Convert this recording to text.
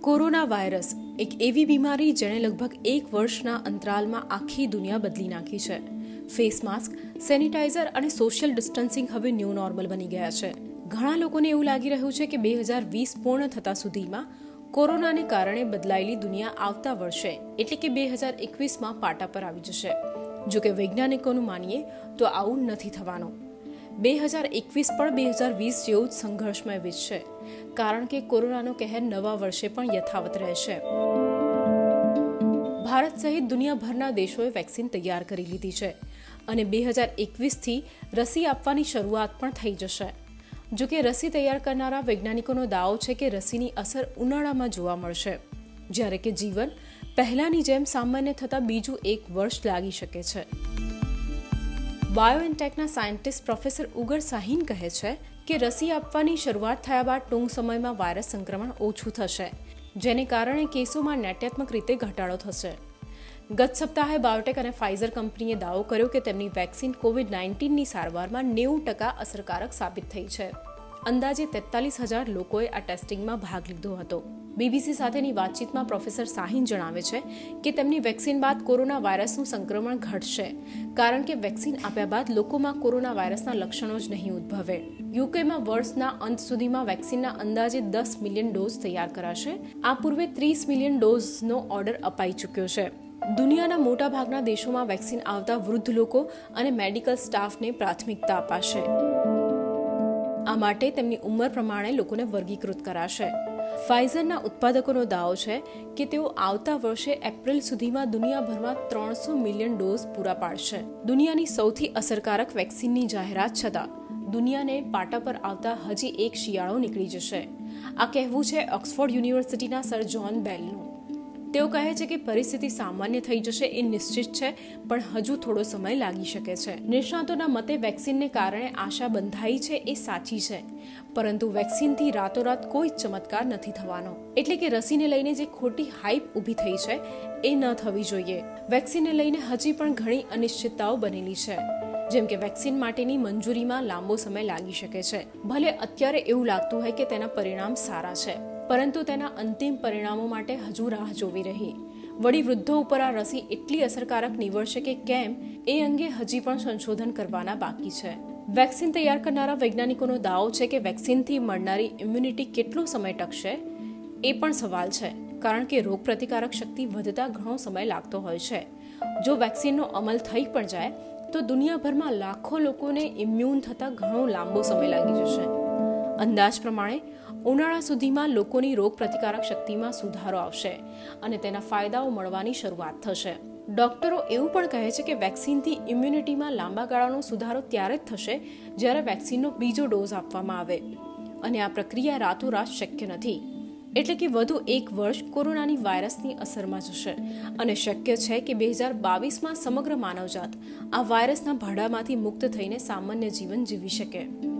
Corona virus એક એવી બીમારી જેણે લગભગ 1 વર્ષના અંતરાલમાં આખી દુનિયા બદલી નાખી છે. ફેસ માસ્ક, સેનિટાઈઝર અને સોશિયલ ડિસ્ટન્સિંગ હવે ન્યૂ નોર્મલ બની ગયા છે. ઘણા લોકોને એવું લાગી રહ્યું છે કે 2020 પૂર્ણ થતા સુધીમાં કોરોનાને કારણે બદલાયેલી દુનિયા આવતા વર્ષે એટલે કે 2021માં પાટા પર આવી જશે. જો કે વૈજ્ઞાનિકોનું માનીએ તો આવું નથી થવાનું. 2021 પણ 2020 જેવું જ સંઘર્ષમય વીતશે, કારણ કે કોરોનાનો કહેર નવા વર્ષે પણ યથાવત રહેશે. ભારત સહિત દુનિયાભરના દેશોએ વેક્સિન તૈયાર કરી લીધી છે અને 2021થી રસી આપવાની શરૂઆત પણ થઈ જશે. જો કે રસી તૈયાર કરનારા વૈજ્ઞાનિકોનો દાવો છે કે રસીની અસર ઉનાળામાં જોવા મળશે, જ્યારે કે જીવન પહેલાની જેમ સામાન્ય થતાં બીજું 1 વર્ષ લાગી શકે છે. બાયોએનટેકના સાયન્ટિસ્ટ પ્રોફેસર ઉગર સાહિન કહે છે કે રસી આપવાની શરૂઆત થયા બાદ ટૂંક સમયમાં વાયરસ સંક્રમણ ઓછું થશે, જેને કારણે કેસોમાં નાટ્યાત્મક રીતે ઘટાડો થશે. ગત સપ્તાહે બાયોટેક અને ફાઇઝર કંપનીએ દાવો કર્યો કે તેમની વેક્સિન કોવિડ-19ની સારવારમાં 90% અસરકારક સાબિત થઈ છે. અંદાજે 43,000 લોકોએ આ ટેસ્ટિંગમાં ભાગ લીધો હતો. બીબીસી સાથેની વાતચીતમાં પ્રોફેસર સાહિન જણાવે છે કે તેમની વેક્સિન બાદ કોરોના વાયરસનું સંક્રમણ ઘટશે, કારણ કે વેક્સિન આપ્યા બાદ લોકોમાં કોરોના વાયરસના લક્ષણો જ નહીં ઉદ્ભવે. યુકેમાં વર્ષના અંત સુધીમાં વેક્સિનના અંદાજે 10 મિલિયન ડોઝ તૈયાર કરાશે. આ પૂર્વે 30 મિલિયન ડોઝનો ઓર્ડર અપાઈ ચૂક્યો છે. દુનિયાના મોટાભાગના દેશોમાં વેક્સિન આવતા વૃદ્ધ લોકો અને મેડિકલ સ્ટાફને પ્રાથમિકતા અપાશે. આ માટે તેમની ઉંમર પ્રમાણે લોકોને વર્ગીકૃત કરાશે. ફાઇઝરના ઉત્પાદકોનો દાવો છે કે તેઓ આવતા વર્ષે એપ્રિલ સુધીમાં દુનિયાભરમાં 300 મિલિયન ડોઝ પૂરા પાડશે. દુનિયાની સૌથી અસરકારક વેક્સિનની જાહેરાત છતાં દુનિયાને પાટા પર આવતા હજી એક શિયાળો નીકળી જશે. આ કહેવું છે ઓક્સફોર્ડ યુનિવર્સિટીના સર જ્હોન બેલનું. તેઓ કહે છે કે પરિસ્થિતિ સામાન્ય થઈ જશે એ નિશ્ચિત છે, પણ હજુ થોડો સમય લાગી શકે છે. નિષ્ણાતોના મતે વેક્સિનને કારણે આશા બંધાઈ છે એ સાચી છે, પરંતુ વેક્સિનથી રાતોરાત કોઈ ચમત્કાર નથી થવાનો. એટલે કે રસીને લઈને જે ખોટી હાઇપ ઊભી થઈ છે એ ન થવી જોઈએ. વેક્સિનને લઈને હજી પણ ઘણી અનિશ્ચિતતાઓ બનેલી છે, જેમ કે વેક્સિન માટેની મંજૂરીમાં લાંબો સમય લાગી શકે છે. ભલે અત્યારે એવું લાગતું હોય કે તેના પરિણામ સારા છે, પરંતુ તેના અંતિમ પરિણામો માટે હજુ રાહ જોવી રહી. વળી વૃદ્ધો ઉપર આ રસી એટલી અસરકારક નીવડશે કે કેમ એ અંગે હજી પણ સંશોધન કરવાના બાકી છે. વેક્સિન તૈયાર કરનારા વૈજ્ઞાનિકોનો દાવો છે કે વેક્સિનથી મળનારી ઇમ્યુનિટી કેટલો સમય ટકશે એ પણ સવાલ છે, કારણ કે રોગ પ્રતિકારક શક્તિ વધતા ઘણો સમય લાગતો હોય છે. જો વેક્સિનનો અમલ થઈ પણ જાય તો દુનિયાભરમાં લાખો લોકોને ઇમ્યુન થતા ઘણો લાંબો સમય લાગી જશે. અંદાજ પ્રમાણે ઉનાળા સુધીમાં લોકોની રોગ પ્રતિકારક શક્તિમાં સુધારો આવશે અને તેના ફાયદાઓ મળવાની શરૂઆત થશે. ડોક્ટરો એવું પણ કહે છે કે વેક્સિનથી ઇમ્યુનિટીમાં લાંબા ગાળાનો સુધારો ત્યારે જ થશે જ્યારે વેક્સિનનો બીજો ડોઝ આપવામાં આવે, અને આ પ્રક્રિયા રાતોરાત શક્ય નથી. એટલે કે વધુ 1 વર્ષ કોરોનાની વાયરસની અસરમાં જશે અને શક્ય છે કે 2022માં સમગ્ર માનવજાત આ વાયરસના ભાડામાંથી મુક્ત થઈને સામાન્ય જીવન જીવી શકે.